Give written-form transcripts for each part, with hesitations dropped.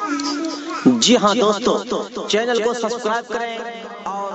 جی ہاں دوستو، چینل کو سبسکرائب کریں اور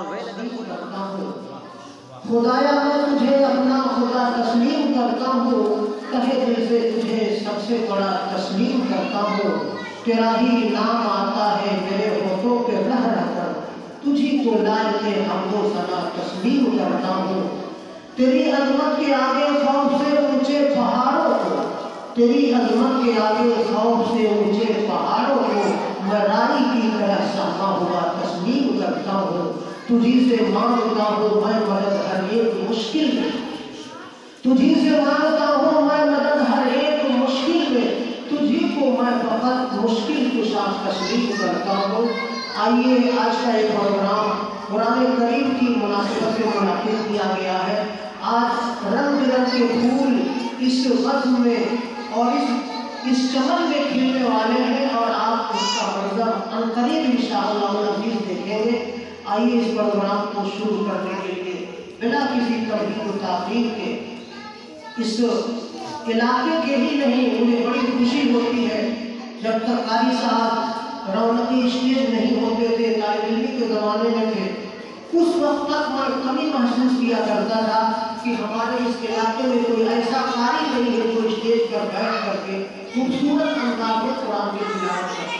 خدایا میں تجھے اپنا خدا تسلیم کرتا ہوں، تہہ دل سے تجھے سب سے بڑا تسلیم کرتا ہوں۔ تیرا ہی نام آتا ہے میرے ہونٹوں پہ رہ رہ کر، تجھی کو لائق حمد و ثنا تسلیم کرتا ہوں۔ تیری عظمت کے آگے خوف سے اونچے پہاڑوں کو، تیری عظمت کے آگے خوف سے اونچے پہاڑوں کو میں رائی کی طرح سہما ہوا تسلیم کرتا ہوں۔ تجھی سے مانگتا ہوں میں مدد ہر ایک مشکل میں، تجھی سے مانگتا ہوں میں مدد ہر ایک مشکل میں، تجھی کو میں فقط مشکل کشا تسلیم کرتا ہوں۔ آئیے آج کا ایک پروگرام قرآن کریم کی مناسبت سے منعقد کیا گیا ہے۔ آج رنگ برنگ کے پھول اس غزم میں اور اس چمن میں کھلنے والے ہیں اور آپ اس کا منظر عنقریب انشاءاللہ العزیز دیکھیں گے۔ آئیے اس پروگرام کو شروع کرنے کے لیے بلا کسی تردید و تاخیر کے اس علاقے کے ہی نہیں، مجھے بڑی خوشی ہوتی ہے جب تک قاری صاحب رونقی اسٹیج نہیں ہوتے تھے، طالب علمی کے زمانے میں تھے، اس وقت تک میں کمی محسوس کیا کرتا تھا کہ ہمارے اس علاقے میں کوئی ایسا قاری نہیں ہے جو اسٹیج پر بیٹھ کر کے خوبصورت انداز میں قرآن کی تلاوت کرے۔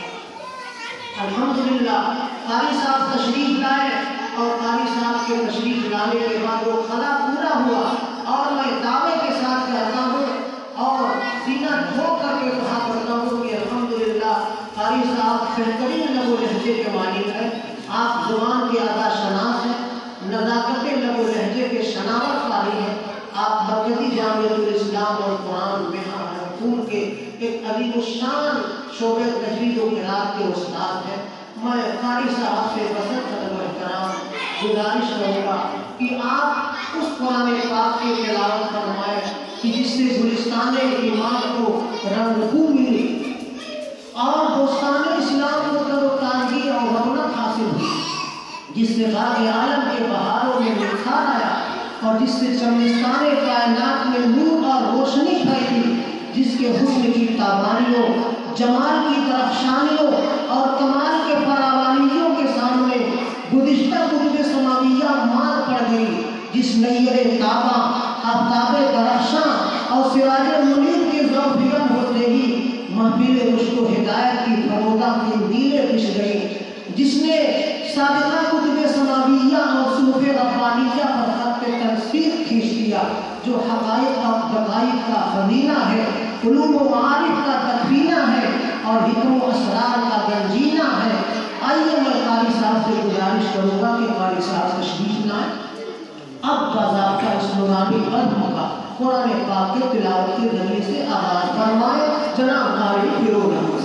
الحمدللہ قاری صاحب تشریف لائے اور قاری صاحب کے تشریف لانے کے بعد وہ خلا پورا ہوا، اور میں دعوے کے ساتھ کہتا ہوں اور سینہ ٹھوک کر کے کہا کرتا ہوں کہ الحمدللہ قاری صاحب بہترین لب و لہجے کے مالک ہیں، آپ زبان کے ادا شناس ہیں، نزاکت لب و لہجے کے شناور قاری ہیں، آپ مرکزی جامعۃ الاسلام اور قرآن پھول کے ایک عظیم الشان شعبہ تجوید و قرات کے استاد ہیں۔ میں قاری صاحب سے بسط ادب و احترام گزارش کروں گا کہ آپ اس قرآن پاک کی تلاوت فرمائیں کہ جس سے گلستان ایمان کو رنگ بو ملی اور دوستان اسلام کو تر و تازگی اور رونق حاصل ہوئی، جس سے باغ عالم کے بہاروں میں نکھار آیا اور جس سے چمنستان کائنات میں نور اور روشنی پھیلی، جس کے حسن کی تابانیوں، جمال کی درخشانیوں اور کمال کے فراوانیوں کے سامنے گزشتہ قطب سماویہ مار پڑ گئی، جس نیر تاباں، آفتاب درخشاں اور سراج منیر کے ذوق فکر ہوتے ہی محفل رشد و ہدایت کی فرودہ کی نیلیں بچھ گئی، جس نے سابقہ قطب سماویہ اور صوف ربانیہ پر خط تنسیق کھینچ دیا، جو حقائق اور دقائق کا خزینہ ہے، علوم و معارف کا تدفینہ ہے اور حکم و اسرار کا گنجینہ ہے۔ آئیے میں قاری صاحب سے گزارش کروں گا کہ قاری صاحب تشریف لائیں۔ اب باضابطہ اس نورانی قدم کا قرآن پاک کے تلاوت کے ذریعے سے آغاز فرمائے جناب قاری فیروز احمد۔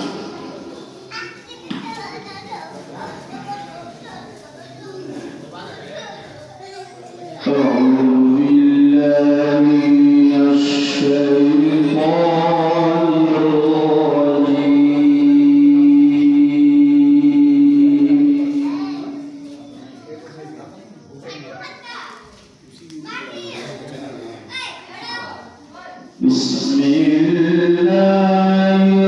بسم اللہ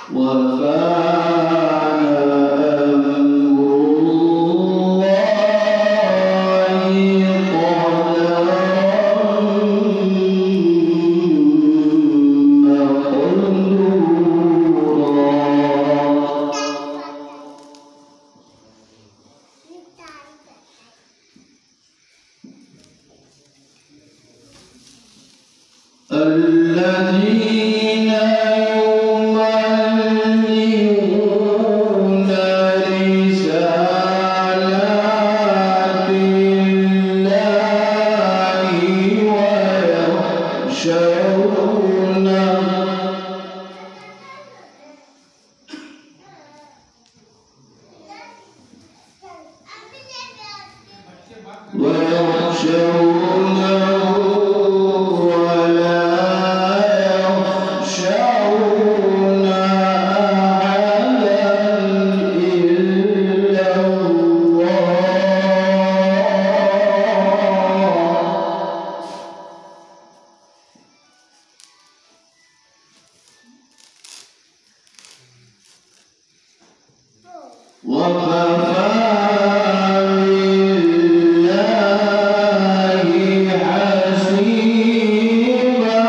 الذين يبلغون رسالات الله ويخشونه ولا يخشون أحدا إلا الله. وكفى بالله حسيبا.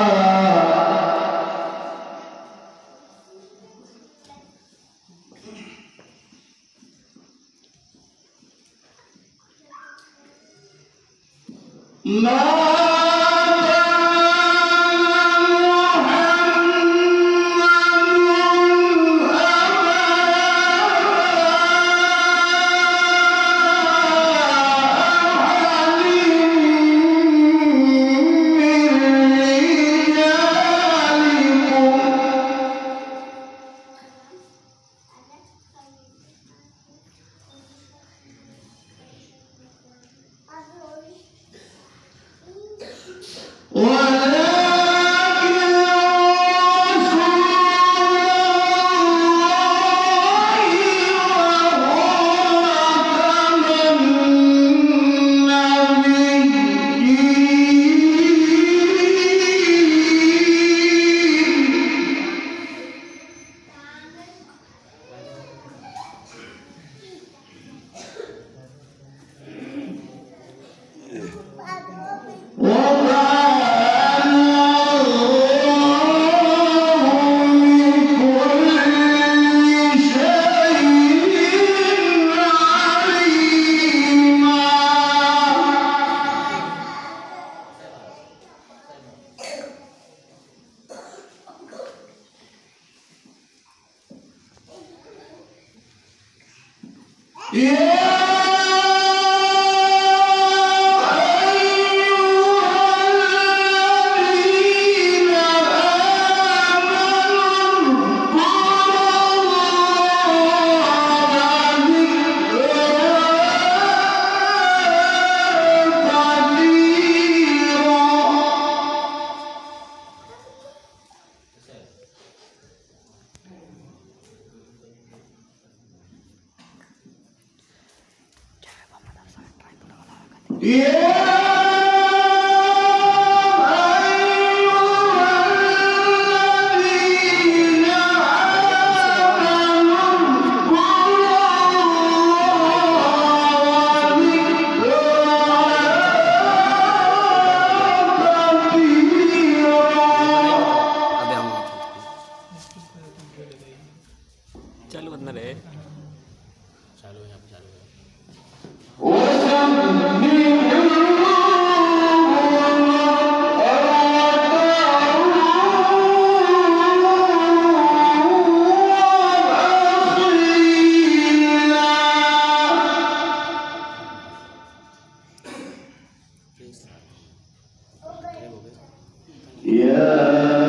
ما चालू बंद रहे चालू है चालू है। Yeah.